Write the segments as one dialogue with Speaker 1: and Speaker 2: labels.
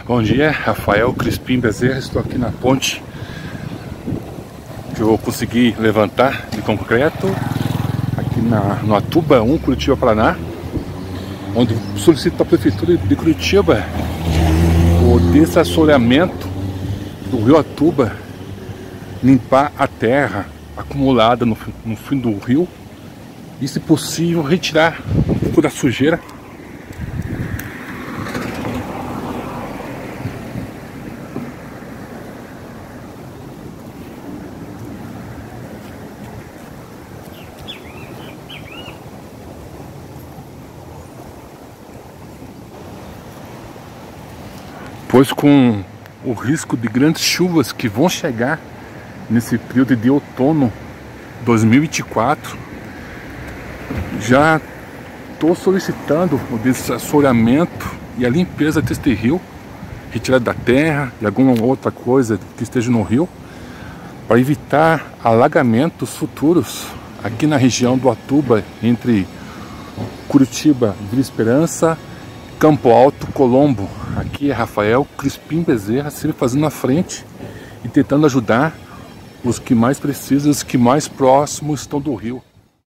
Speaker 1: Bom dia, Rafael Crispim Bezerra. Estou aqui na ponte que eu consegui levantar de concreto aqui no Atuba 1, Curitiba, Paraná, onde solicito à Prefeitura de Curitiba o desassoreamento do rio Atuba, limpar a terra acumulada no fim do rio e, se possível, retirar um pouco da sujeira . Pois com o risco de grandes chuvas que vão chegar nesse período de outono 2024, já estou solicitando o desassoreamento e a limpeza deste rio, retirada da terra e alguma outra coisa que esteja no rio, para evitar alagamentos futuros aqui na região do Atuba, entre Curitiba, Vila Esperança, Campo Alto, Colombo. Aqui é Rafael Crispim Bezerra, sempre fazendo a frente e tentando ajudar os que mais precisam, os que mais próximos estão do rio.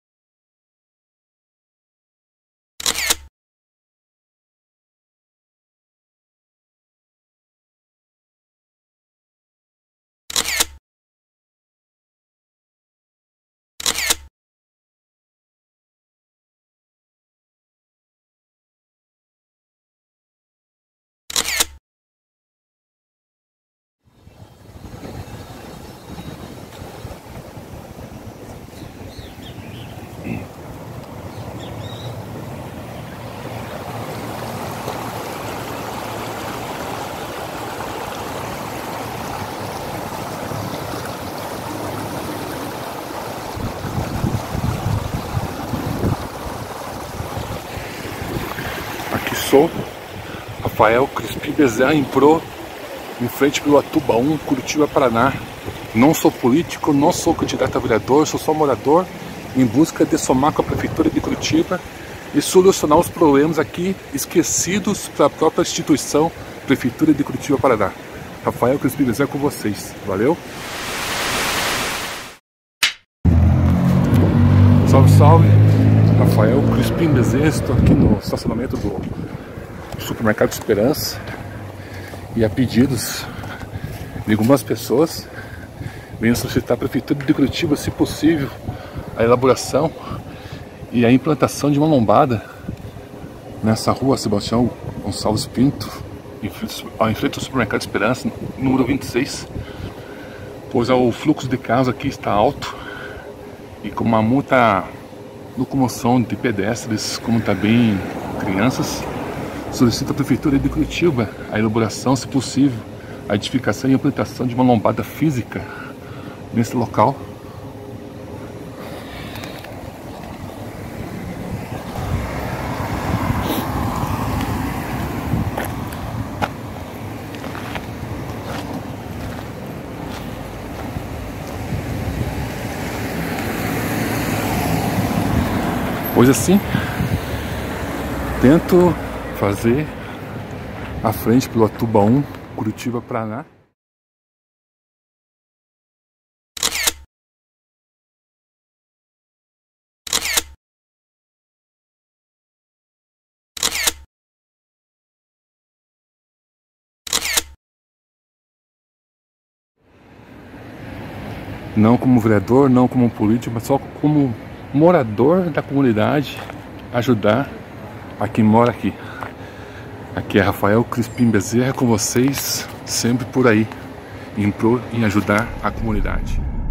Speaker 1: Aqui sou Rafael Crispim Bezerra em frente pelo Atuba 1, Curitiba, Paraná. Não sou político, não sou candidato a vereador, sou só morador em busca de somar com a Prefeitura de Curitiba e solucionar os problemas aqui esquecidos para a própria instituição Prefeitura de Curitiba, Paraná. Rafael Crispim Bezerra com vocês. Valeu! Salve, salve! Rafael Crispim Bezerra, estou aqui no estacionamento do Supermercado Esperança e, a pedidos de algumas pessoas, venho solicitar à Prefeitura de Curitiba, se possível, a elaboração e a implantação de uma lombada nessa rua Sebastião Gonçalves Pinto, em frente ao Supermercado Esperança, número 26, pois o fluxo de carros aqui está alto e com uma muita locomoção de pedestres, como também crianças, solicita à Prefeitura de Curitiba a elaboração, se possível, a edificação e implantação de uma lombada física nesse local. Pois assim, tento fazer a frente pelo Atuba 1, Curitiba, Paraná. Não como vereador, não como político, mas só como morador da comunidade, ajudar a quem mora aqui. Aqui é Rafael Crispim Bezerra com vocês, sempre por aí, em ajudar a comunidade.